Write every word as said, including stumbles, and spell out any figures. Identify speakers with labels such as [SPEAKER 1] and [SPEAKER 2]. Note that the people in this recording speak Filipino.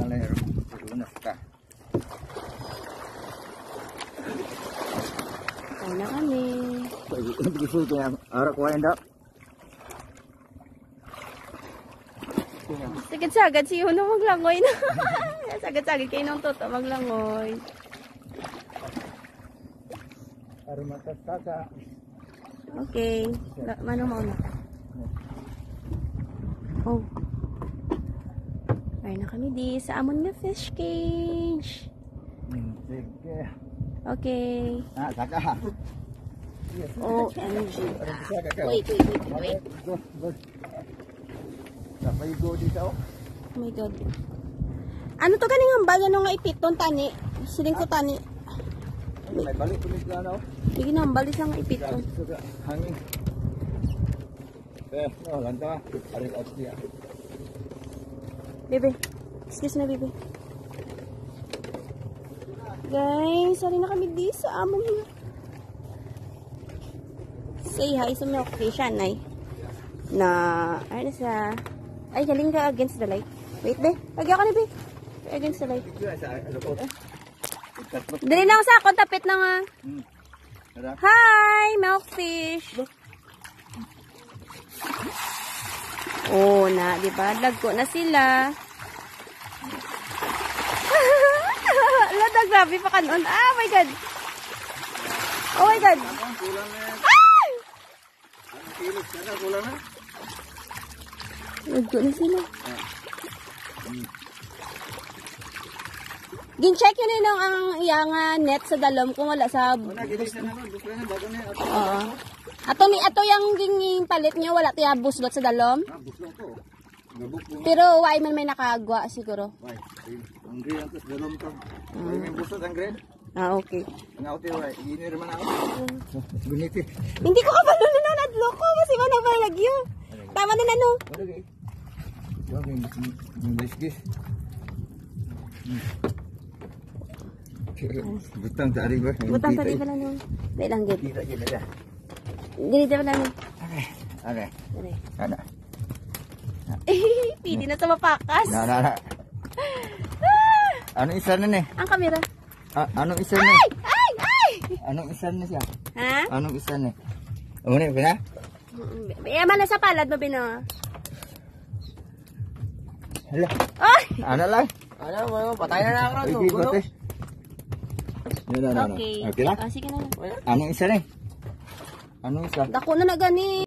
[SPEAKER 1] malay lunas ka.
[SPEAKER 2] Ay na kami.
[SPEAKER 1] Gusto ko yung arak ko ayun daw.
[SPEAKER 2] Sagad-sagad si Uno maglangoy na. Sagad-sagad kayo ng toto maglangoy.
[SPEAKER 1] Para matataka.
[SPEAKER 2] Okay. Mano mauna ka? Oh. Ay na kami di sa amon nga fish cage.
[SPEAKER 1] Sige.
[SPEAKER 2] Okay.
[SPEAKER 1] Ah, saka.
[SPEAKER 2] O M G. Wait, wait, wait, wait.
[SPEAKER 1] Go, go. Sabay go dito.
[SPEAKER 2] Oh my God. Ano to kaning hambal ano nga ipiton tani? Siling ko tani.
[SPEAKER 1] May balik pulis na ano?
[SPEAKER 2] Sige na hambal isang ipiton.
[SPEAKER 1] Hangin. Eh, no, lanta. Arik out dia.
[SPEAKER 2] Bebe. Excuse me, bebe. Guys, sorry na kami di sa among nga. Say hi sa milkfish, anay. Na, ano sa... Ay, galing ka against the light. Wait, be. Lagyan ka na, be. Against the light. Dali lang sa akong tapit na nga. Hi, milkfish. Oh, na, di ba? Lagko na sila. Lada, grabe pa kanon. Ah, my God. Oh my God. Ay! Lagko na sila. Gin-check yun yun ang iyang net sa dalom kung wala sa... Oo. Ato ni ato yung ginging palit niyo wala tiya buslot sa dalom. Pero why man may nakagwa siguro.
[SPEAKER 1] Ang green ang dalom to. May buslot ang green.
[SPEAKER 2] Ah, okay.
[SPEAKER 1] Ang auto ay inir man ako. Buniti.
[SPEAKER 2] Hindi ko kabalo na nadloko kasi wala ba lagyo. Tama na nano.
[SPEAKER 1] Wala gay. Wala gay yung biskis. Butang tari ba?
[SPEAKER 2] Butang tari ba lang? Dai lang gid.
[SPEAKER 1] Kita kita dah.
[SPEAKER 2] Dili daw lang.
[SPEAKER 1] Okay. Okay.
[SPEAKER 2] Dali.
[SPEAKER 1] Ana.
[SPEAKER 2] Eh, pili na sa mapakas.
[SPEAKER 1] Na na na. Ano isa na ni?
[SPEAKER 2] Ang kamera.
[SPEAKER 1] Ah, anong isa ni?
[SPEAKER 2] Ay! Ay! Ay!
[SPEAKER 1] Anong isa ni siya?
[SPEAKER 2] Ha?
[SPEAKER 1] Anong isa ni? Ano ni pina?
[SPEAKER 2] Eh, man sa palad mo bino.
[SPEAKER 1] Hala.
[SPEAKER 2] Ay!
[SPEAKER 1] Ano lang?
[SPEAKER 3] Ano mo, patay na na ako.
[SPEAKER 1] Ay, gigot eh. Yan na na.
[SPEAKER 2] Okay.
[SPEAKER 1] Okay lang?
[SPEAKER 2] Ah, sige na lang.
[SPEAKER 1] Anong isa ni? Anong isa?
[SPEAKER 2] Dako na na gani.